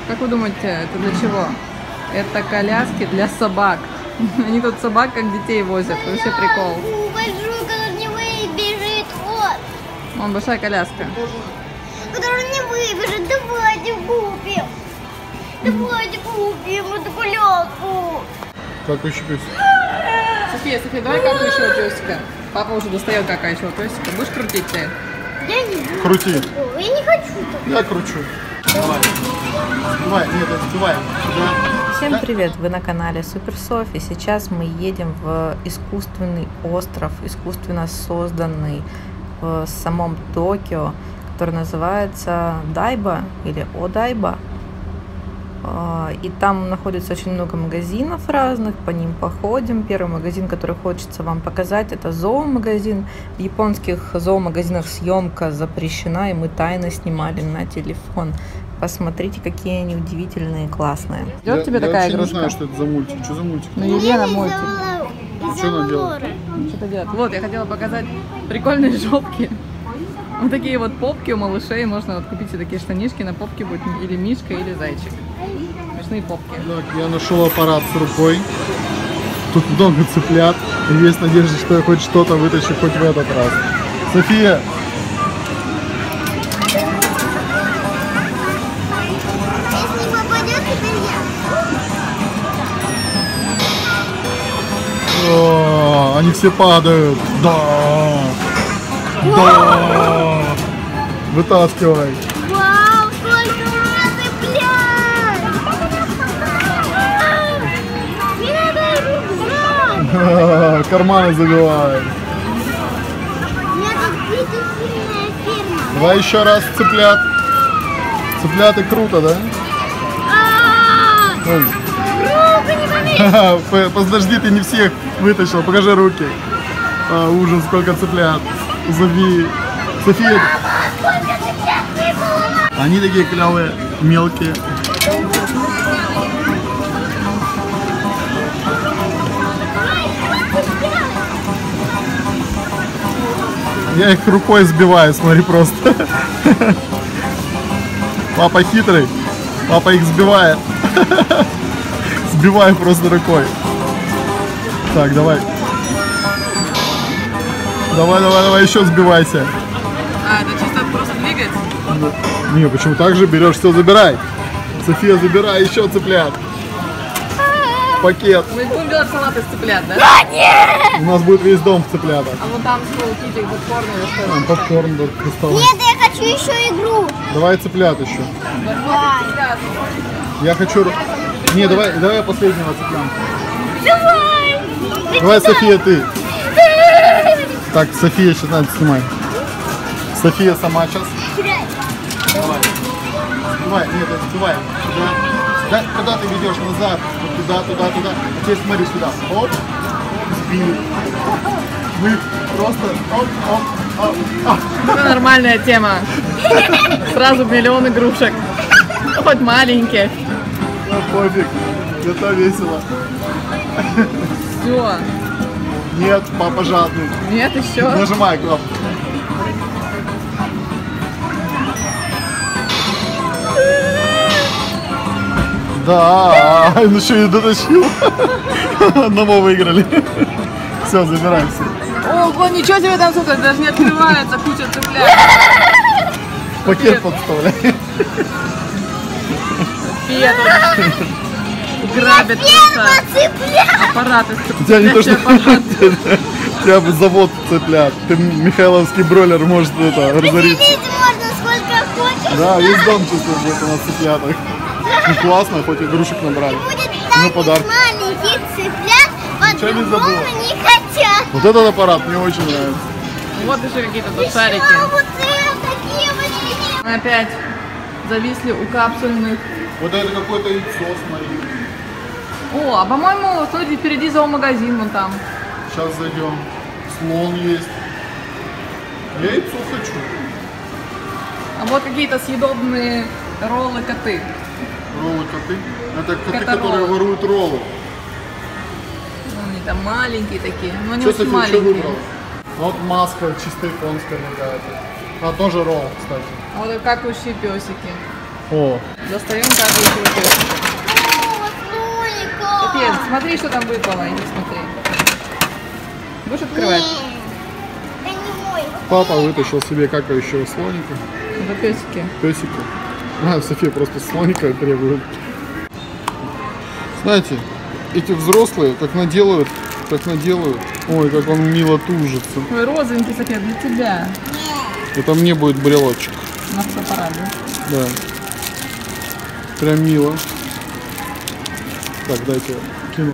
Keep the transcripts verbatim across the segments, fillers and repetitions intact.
Как вы думаете, это для чего? Это коляски для собак. Они тут собак как детей возят. Вообще прикол. Большую, который не выбежит. Вот. Вон большая коляска. Который не выбежит. Давайте купим. Давайте купим эту коляску. Как еще песик? София, София, давай какающего песика. Папа уже достает какающего песика. Будешь крутить ты? Я не буду. Крути. Я не хочу. Я кручу. Давай. Давай, нет, сбивай. Да. Всем привет! Вы на канале Супер Софи. Сейчас мы едем в искусственный остров, искусственно созданный в самом Токио, который называется Дайба или Одайба. И там находится очень много магазинов разных, по ним походим. Первый магазин, который хочется вам показать, это зоомагазин. В японских зоомагазинах съемка запрещена, и мы тайно снимали на телефон. Посмотрите, какие они удивительные, классные. Идет тебе я такая игрушка? Я игрушка? не знаю, что это за мультик. Что за мультик? Ну, Елена мультик. Что она делает? Что-то делает. Вот, я хотела показать прикольные жопки. Вот такие вот попки у малышей. Можно вот купить себе такие штанишки. На попке будет или мишка, или зайчик. Смешные попки. Так, я нашел аппарат с рукой. Тут много цыплят. И есть надежда, что я хоть что-то вытащу хоть в этот раз. София! Если попадет, теперь я. О, они все падают. Да! Да! Вытаскивай. Вау, сколько у нас цыплят! Не надо их брать! Карманы забивай. У меня тут сильная фирма. Давай еще раз цыплят. Цыпляты круто, да? А-а-а! Ой. Руку не помещу! Ха-ха, Подожди, ты не всех вытащил. Покажи руки. А, ужас, сколько цыплят. Зови. София. Сколько цыплят не было! Они такие клевые, мелкие. Я их рукой сбиваю, смотри, просто. Папа хитрый. Папа их сбивает. Сбиваю просто рукой. Так, давай. Давай, давай, давай, еще сбивайся. А, это чисто просто двигать? Не, почему так же берешь, все, забирай. София, забирай еще цыплят. Пакет. Мы будем делать салат из цыплят, да? У нас будет весь дом в цыплятах. А вон там что, какие-то попкорн или что? Там попкорн тут осталось. Нет, я хочу еще игру. Давай цыплят еще. Давай. Я хочу... Не, давай, давай я последнего цыплянка. Давай. Давай, София, ты. Так, София сейчас надо снимать. София сама сейчас. Давай. Сбивай, нет, это сбивай. Сюда. Да, куда ты ведешь? Назад. Вот туда, туда, туда. А теперь смотри сюда. Оп. Сбили. Мы просто... Оп, оп, оп, оп. Это нормальная тема. Сразу миллион игрушек. Хоть маленькие. Ну, пофиг. Это весело. Все. Нет, папа жадный. Нет, еще. Нажимай кнопку. Да, ну что, и дотащил. Одного выиграли. Все, забирайся. Ого, ничего себе там, сука, даже не открывается куча цыплят. Пакет подставляй. София тут грабит просто Цыплят. аппараты. У тебя не то, что... У тебя завод цыплят. Ты Михайловский бройлер может это разориться. Поделить можно сколько хочешь. Да, весь дом чувствует, будет у нас цыпляток. Ну классно, хоть игрушек набрали. Будет Ну, так подарок. маленьких цыплят, Ничего не по-другому забыла. не хотят. Вот этот аппарат мне очень нравится. Вот еще какие-то тут А шарики. вот это такие вот такие. Мы опять зависли у капсульных. Вот это какое-то яйцо, смотри. О, а по-моему, смотри, впереди зоомагазин вон там. Сейчас зайдем. Слон есть. Я яйцо хочу. А вот какие-то съедобные роллы коты. Роллы коты. Это коты, Котороллы. которые воруют роллы. Они там маленькие такие. Но они Что, очень София, что маленькие. выбрала? Вот маска чисто японская какая-то. А тоже ролл, кстати. А вот какающие песики. О, Достаем каждую щелочку. О, слоника. Капец, смотри, что там выпало. Иди смотри. Будешь открывать? Это не мой. папа вытащил себе какающего слоника. Это песики. Песика. А, София просто слоника требует. Знаете, эти взрослые как наделают, как наделают. Ой, как он мило тужится. Ой, розовенький, София, для тебя. Это мне будет брелочек. У нас все парады. Да. Прям мило. Так, дайте кину.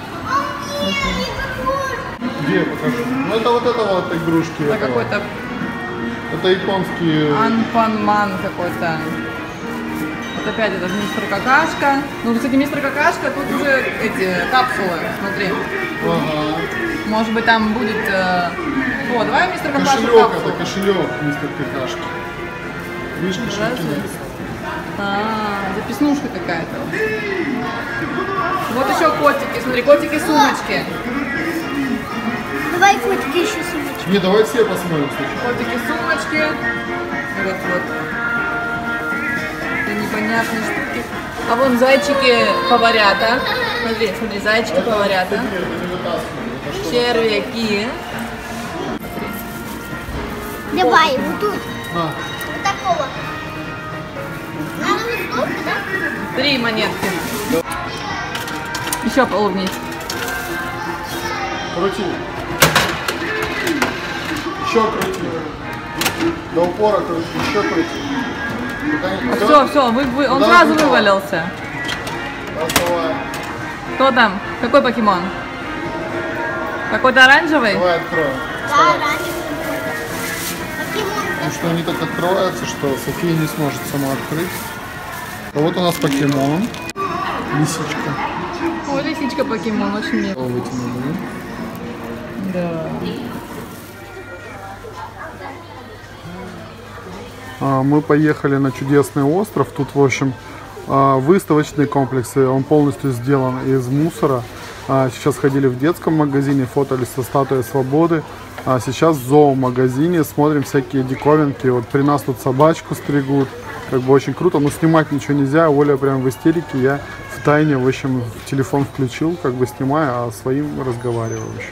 Где я покажу? Ну это вот это вот игрушки. Это этого. какой-то Это японские. анпанман какой-то. Вот опять этот мистер Какашка. Ну, кстати, мистер Какашка, тут уже эти капсулы, смотри. Ага. Может быть, там будет... Э... О, давай мистер Какашка Кошелек, капсулу. это кошелек, мистер Какашки. Видишь, кошельки Разве? написано. А, записнушка какая-то. Вот еще котики, смотри, котики-сумочки. Давай котики еще сумочку. Не, давай все посмотрим сначала. Котики-сумочки. Вот, вот. Это непонятные штуки. А вон зайчики-поварята. Смотри, смотри, зайчики-поварята. Нет, это не вытаскивай. Это что? Червяки. Давай, вот тут. На. Вот такого. Надо вот тут, да? Три монетки. Еще поулыбнись. Крути. Еще крути. До упора крути, еще крути. Пока не- А все, все, вы, вы, он Да, сразу выпало. вывалился. Доставай. Кто там? Какой покемон? Какой-то оранжевый? Давай откроем. Да, раньше. Покемон. Потому что они так открываются, что София не сможет сама открыть. А вот у нас покемон. Лисичка. Ой, лисичка покемон, очень мило. Вытянули. Да. А, Мы поехали на чудесный остров. Тут, в общем, а, выставочные комплексы. Он полностью сделан из мусора. А, Сейчас ходили в детском магазине, фотались со статуей свободы. А сейчас в зоомагазине смотрим всякие диковинки. Вот при нас тут собачку стригут. Как бы очень круто, но снимать ничего нельзя. Оля прям в истерике. Я в тайне, в общем, телефон включил, как бы снимаю, а своим разговариваю. В общем.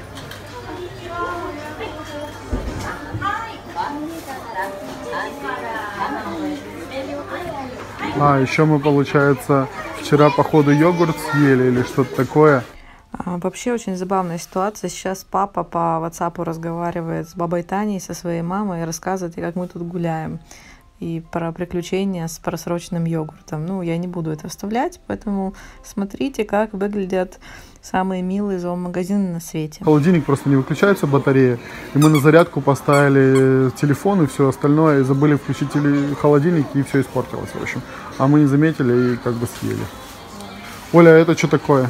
А, еще мы, получается, вчера, походу, йогурт съели или что-то такое. А, Вообще очень забавная ситуация. Сейчас папа по WhatsApp разговаривает с бабой Таней, со своей мамой, и рассказывает, как мы тут гуляем. И про приключения с просроченным йогуртом. Ну, я не буду это вставлять, поэтому смотрите, как выглядят самые милые зоомагазины на свете. Холодильник просто не выключается, батарея. И мы на зарядку поставили телефон и все остальное, и забыли включить теле- холодильник, и все испортилось, в общем. А мы не заметили и как бы съели. Оля, а это что такое?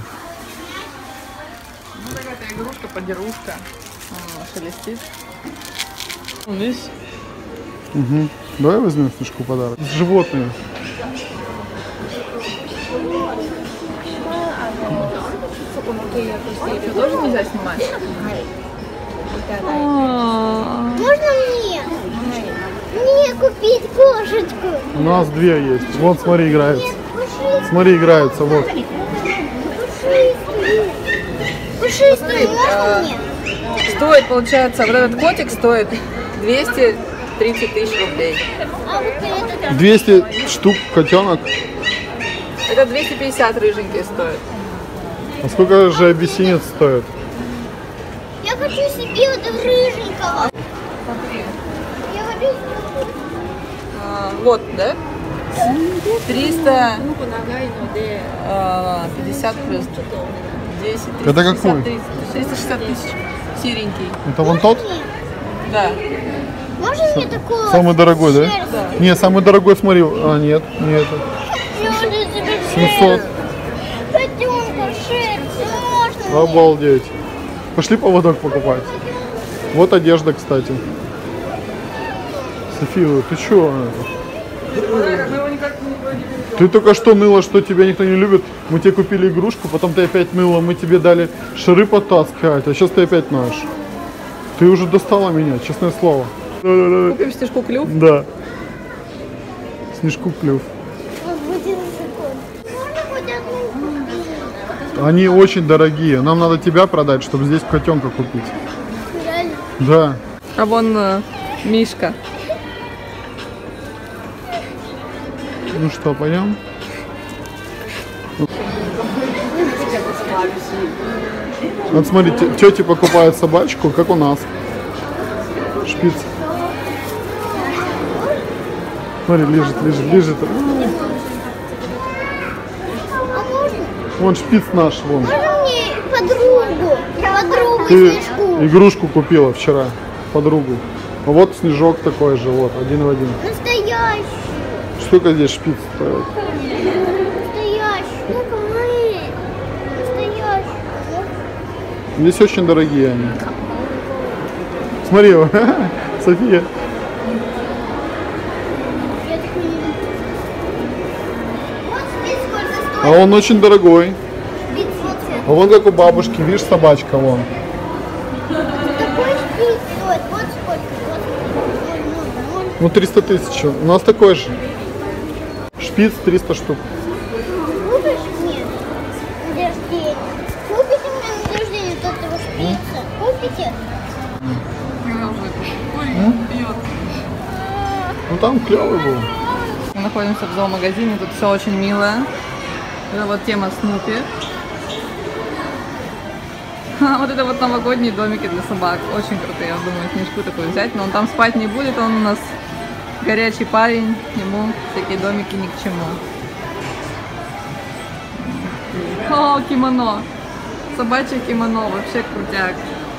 Ну, какая-то игрушка, подерушка. О, шелестит. Видишь? Угу. Давай возьмем Снежку подарок. Животные. Ее тоже нельзя снимать? Можно мне? Мне купить кошечку. У нас две есть. Вот, смотри, играются. Нет, пушистую. Смотри, играются, вот. Пушистую. Пушистую можно мне? Стоит, получается, вот этот котик стоит двести тридцать тысяч рублей. А вот этот? двести штук котенок. Это двести пятьдесят рыженький стоит. А сколько же абиссинец стоит? Я хочу себе вот этого рыженького. Смотри. Я хочу... А, вот, да? триста а, пятьдесят плюс десять. Это какой? триста шестьдесят тысяч. Серенький. Это вон тот? Да. Можно мне такого? Самый дорогой, да? Шерсть? Не, самый дорогой, смотри. А, нет, не этот. Я хочу себе семьсот. котенка, шерсть. Можно мне? Обалдеть. Пошли поводок покупать. Вот одежда, кстати. София, ты чё? Ты только что ныла, что тебя никто не любит. Мы тебе купили игрушку, потом ты опять ныла. Мы тебе дали шары потаскать, а сейчас ты опять наш. Ты уже достала меня, честное слово. Купим Снежку клюв. Да. Снежку клюв. одну. Они очень дорогие. Нам надо тебя продать, чтобы здесь котенка купить. Реально? Да. А вон э, Мишка. Ну что, пойдем? Вот смотрите, тети покупают собачку, как у нас. Шпиц. Смотри, лежит, лежит, лежит. А можно? Вон шпиц наш, вон. Можно мне подругу? Подругу Ты снежку. игрушку купила вчера, подругу. А вот снежок такой же, вот, один в один. Настоящий. Сколько здесь шпиц стоит? Настоящий. Ну-ка, мы. Настоящий. Здесь очень дорогие они. Смотри, София. Я такой не люблю. Вот спит сколько А стоит. он очень дорогой. Спит вот цвет. А вон как у бабушки, видишь, собачка вон. Такой спит стоит. Вот сколько. Вот сколько. Ой, много, много. Ну триста тысяч. У нас такой же. Шпиц триста штук. Купишь мне на рождение? Купите мне на рождение вот этого шпица? Купите? Ну там клевый был. Мы находимся в зоомагазине, тут все очень милое. Это вот тема Снупи. А, вот это вот новогодние домики для собак. Очень крутые, я думаю, снежку такую взять. Но он там спать не будет, он у нас горячий парень. Ему всякие домики ни к чему. О, кимоно. Собачье кимоно, вообще крутяк.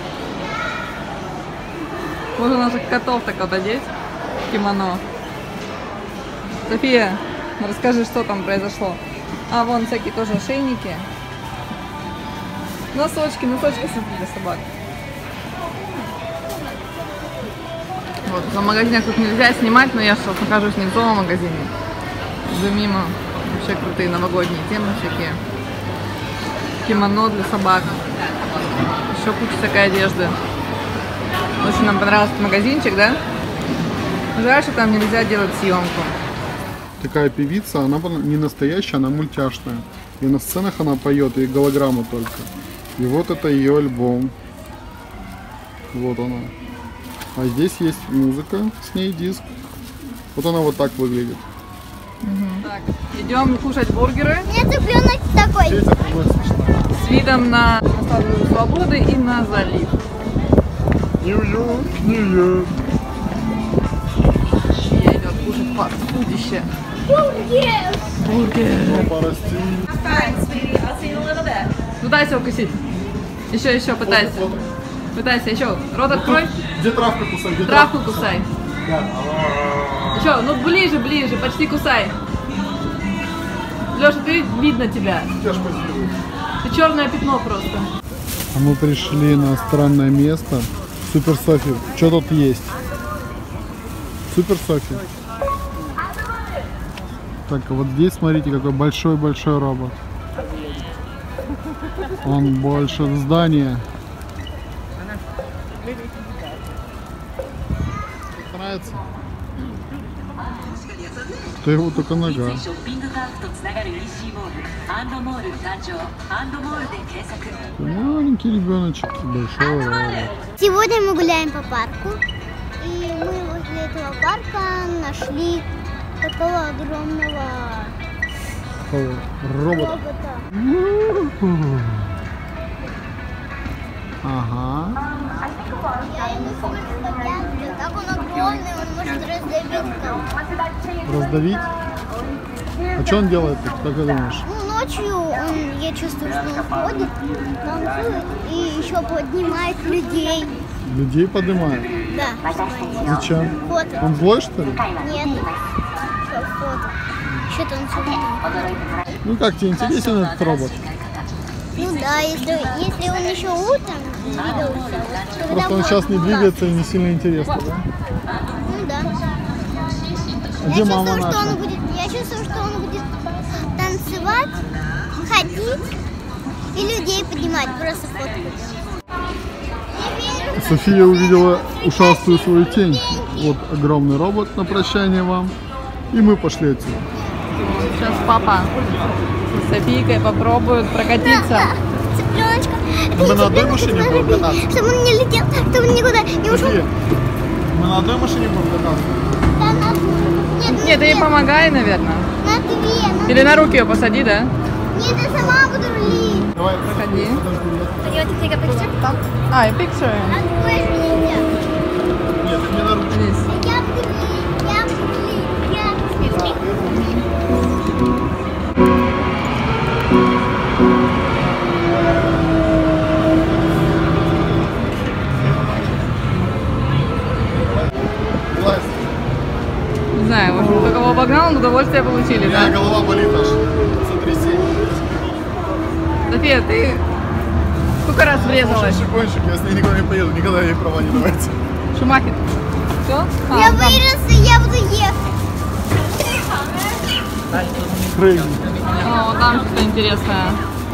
Можно наших котов так вот одеть в кимоно. София, расскажи, что там произошло. А, вон всякие тоже ошейники. Носочки, носочки смотри, для собак. Вот, в зоомагазинах тут нельзя снимать, но я сейчас нахожусь не в зоомагазине. Иду мимо. Вообще крутые новогодние темы всякие. Кимоно для собак. Еще куча всякой одежды. Очень нам понравился этот магазинчик, да? Жаль, что там нельзя делать съемку. Такая певица, она не настоящая, она мультяшная. И на сценах она поет, и голограмма только. И вот это ее альбом. Вот она. А здесь есть музыка, с ней диск. Вот она вот так выглядит. Так, идем кушать бургеры У меня цыпленок такой. Петя, какой смешной. с видом на Статую Свободы и на залив. Нью-Йорк, Нью-Йорк. Я идет кушать фастфудище. Бургер. Бургер. Порасти. Пытайся укусить. Еще, еще, пытайся. Пытайся, еще. Рот открой. Где травка кусай? Где Травку кусай. Да. Еще, ну ближе, ближе, почти кусай. Леша, ты видно тебя. Я ж позирую. Ты черное пятно просто. А мы пришли на странное место. Супер Софи. Что тут есть? Супер Софи. Так, а вот здесь смотрите, какой большой-большой робот. Он больше здания. Нравится? Это его только нога. Маленький ребеночек, большой робот. Сегодня мы гуляем по парку. И мы возле этого парка нашли такого огромного Кого? Робот. робота. Ага. Я ему сегодня так он огромный, он может раздавить кого. Раздавить? А что он делает тут, как ты думаешь? Ну, ночью он, я чувствую, что он ходит, танцует и еще поднимает людей. Людей поднимает? Да, чтобы они- Зачем? Фото. Он злой, что ли? Нет, еще фото. Еще танцует. Ну как, тебе интересен этот робот? Ну да, если, если он еще утром двигался, вот тогда Просто он можно сейчас не купаться. двигается и не сильно интересно, да? Ну да. А Я где мама чувствую, что наша? он будет, я чувствую, что он будет танцевать, ходить и людей поднимать, просто фоткать. София увидела ушастую свою тень. Вот огромный робот на прощание вам. И мы пошли отсюда. Сейчас папа с Софийкой попробуют прокатиться. Цыпленочка. Мы на одной машине будем кататься? Чтобы он не летел, чтобы он никуда не ушел. Мы на одной машине будем кататься? Да, на одну. Нет, Нет, ты ей помогай, наверное. на две. На... Или на руки ее посади, да? Нет, я сама буду рулить. Давай, Проходи. Do you want to take a picture? А, и picture. На двое нельзя. Нет, ты мне на руки. Здесь. Я буду рулить, я буду рулить, я буду рулить. Власть. Не знаю, в общем, кто кого обогнал, но удовольствие получили, У меня да? голова болит аж. Сотрясение. София, ты сколько раз врезалась? Слушай, гонщик, я с ней никуда не поеду, никогда ей права не давайте. Шумахер. Все? Я вырос, я буду ехать. Крейзи. О, там что-то интересное.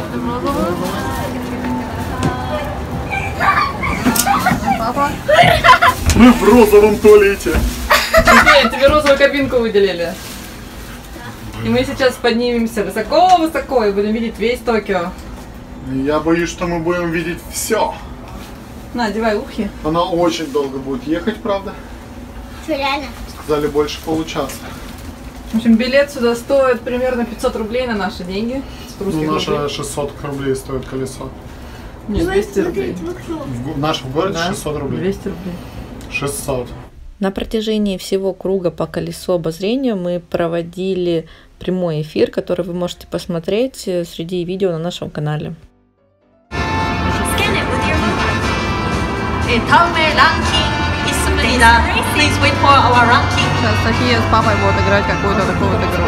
Папа? Мы в розовом туалете. София, тебе розовую кабинку выделили. И мы сейчас поднимемся высоко-высоко и будем видеть весь Токио. Я боюсь, что мы будем видеть все. На, одевай ухи. Она очень долго будет ехать, правда? Что, реально? Сказали, больше получаса. В общем, билет сюда стоит примерно пятьсот рублей на наши деньги. С Ну, русских наше рублей. шестьсот рублей стоит колесо. Нет, двести рублей. Смотрите, в окно. В, го- наш в городе Да, шестьсот рублей. двести рублей. шестьсот. На протяжении всего круга по колесу обозрения мы проводили прямой эфир, который вы можете посмотреть э, среди видео на нашем канале. Scan it with your mobile. 다음에 ран킹 있습니다. Please wait for our ranking. Сейчас София с папой будут играть какую-то такую вот игру.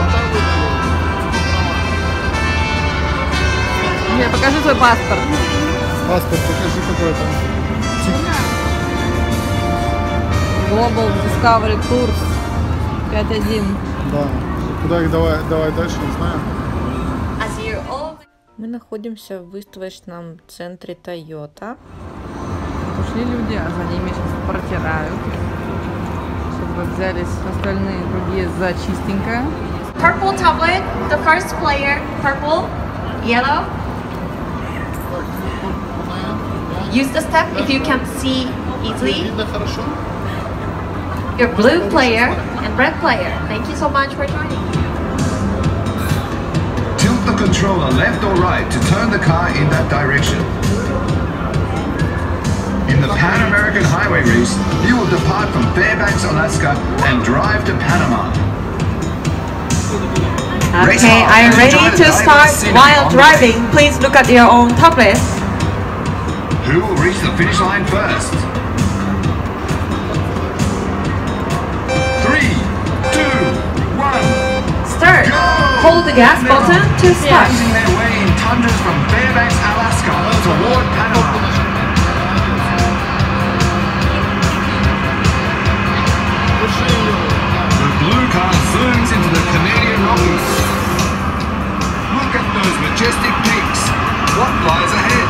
Нет, покажи свой паспорт. Паспорт покажи, какой там. Global Discovery Tours пять один. Да. Куда их давай, давай дальше, не знаю. As you all Мы находимся в выставочном центре Toyota. Ушли люди, а за ними сейчас протирают. Чтобы взялись остальные другие за чистенькое. purple tablet, the first player, purple, yellow. Use the step if you can see easily. Видно хорошо? Your blue player and red player. Thank you so much for joining. Tilt the controller left or right to turn the car in that direction. In the Pan American Highway race, you will depart from Fairbanks, Alaska and drive to Panama. Okay, are you ready to start while driving? Please look at your own tablet. Who will reach the finish line first? Three, two, one, Start. go! Hold the gas button to start. Blazing their way in tundras from Fairbanks, Alaska toward Panama. The blue car zooms into the Canadian Rockies. Look at those majestic peaks. What lies ahead?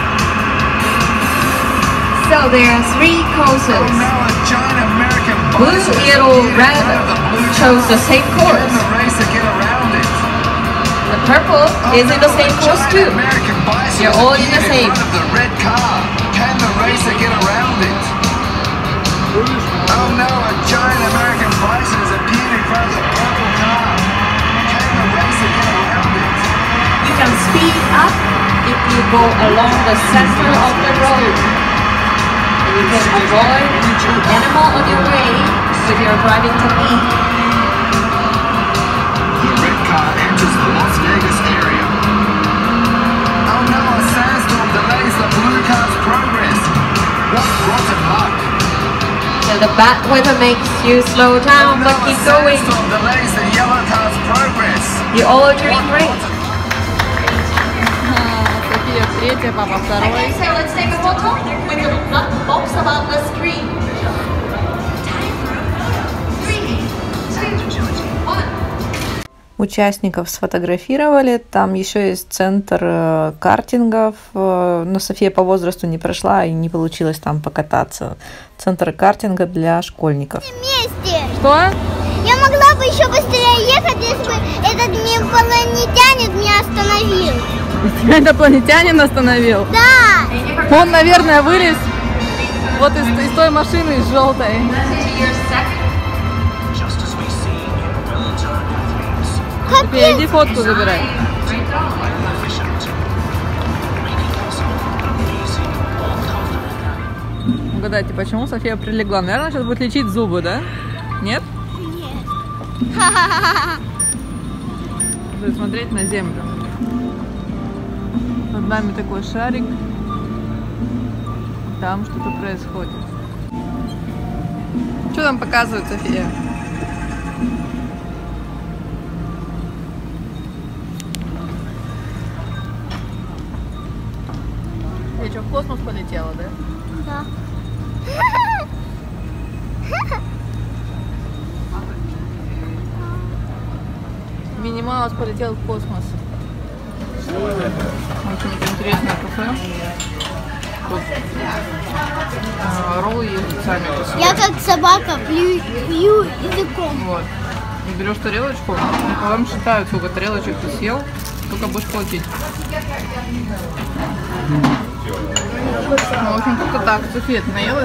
So there are three Oh, courses. now a giant American Blue, bison is yellow, in red front of the blue chose car. the same Can course. the racer get around it? The purple Oh, is in the no, same a course giant too. American bison You're is all in the appeared same. in front of the red car. Can the racer get around it? Oh no, a giant American bison has appeared in front of the purple car. Can the racer get around it? You can speed up if you go along the center of the road. And you can avoid the animal on your way with your driving technique. The red car enters the Las Vegas area. Oh no, a sandstorm delays the blue car's progress. What rotten luck. So the bad weather makes you slow down, but keep going. Sandstorm delays the yellow car's progress. You all are doing great. София третья, папа второй. Okay, so let's take a photo with the black box above the screen. Three, two, one. Участников сфотографировали. Там еще есть центр э, картингов, э, но София по возрасту не прошла и не получилось там покататься. Центр картинга для школьников. Вместе. Что? Я могла бы еще быстрее ехать, если бы этот инопланетянин меня остановил. Тебя инопланетянин остановил? Да! Он, наверное, вылез вот из, из той машины, из желтой. София, иди фотку забирай. Угадайте, почему София прилегла? Наверное, сейчас будет лечить зубы, да? Нет? Нет. Будет смотреть на землю. Под нами такой шарик. Там что-то происходит. Что там показывает София? Я что, в космос полетела, да? Да. Минималос полетел в космос. Очень интересное кафе. Тут а, роллы ездят сами по себе. Я как собака плюю, плюю языком. Вот. И берешь тарелочку, и потом считают, сколько тарелочек ты съел, сколько будешь платить. Ну, в общем, как-то так. София, ты наелась?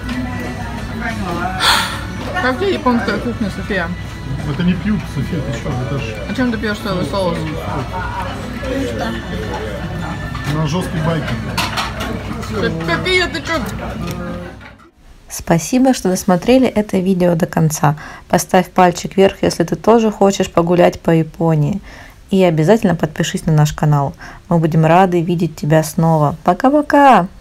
Как тебе японская кухня, София? Это не пьют, София, ты что? Это ж А чем ты пьешь соевый соус? на жесткий байкинг. София, ты что? Спасибо, что досмотрели это видео до конца. Поставь пальчик вверх, если ты тоже хочешь погулять по Японии. И обязательно подпишись на наш канал. Мы будем рады видеть тебя снова. Пока-пока!